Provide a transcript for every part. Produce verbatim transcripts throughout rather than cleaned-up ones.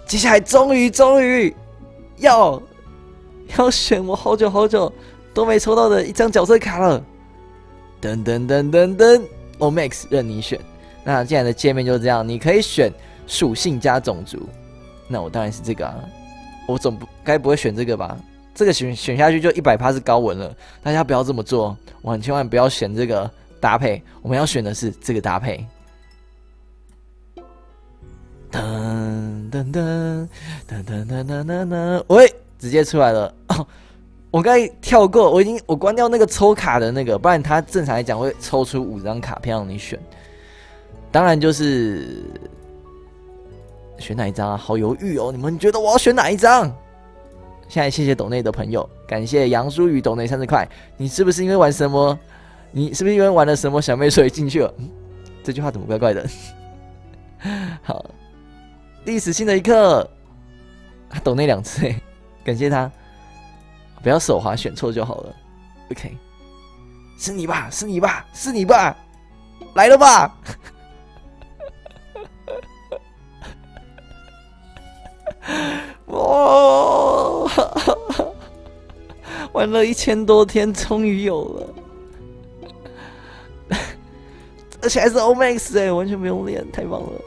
接下来终于终于要要选我好久好久都没抽到的一张角色卡了。噔噔噔噔噔 ，O Max 任你选。那接下来的界面就是这样，你可以选属性加种族。那我当然是这个啊，我总不该不会选这个吧？这个选选下去就 百分之百 是高文了，大家不要这么做，我很千万不要选这个搭配，我们要选的是这个搭配。噔噔噔噔噔噔噔噔噔，喂，直接出来了。哦，我刚才跳过，我已经我关掉那个抽卡的那个，不然它正常来讲会抽出五张卡片让你选。当然就是选哪一张啊？好犹豫哦！你们觉得我要选哪一张？现在谢谢斗内的朋友，感谢杨舒宇斗内三十块。你是不是因为玩什么？你是不是因为玩了什么小妹所以进去了？嗯，这句话怎么怪怪的？好，历史性的一刻，他斗内两次哎，感谢他。不要手滑选错就好了。OK， 是你吧？是你吧？是你吧？来了吧？哇！玩了一千多天，终于有了，而且还是 O Max 哎，完全不用练，太棒了！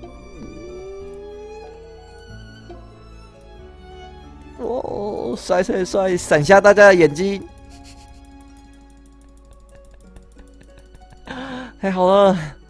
哇，帅帅帅，闪瞎大家的眼睛，太好了！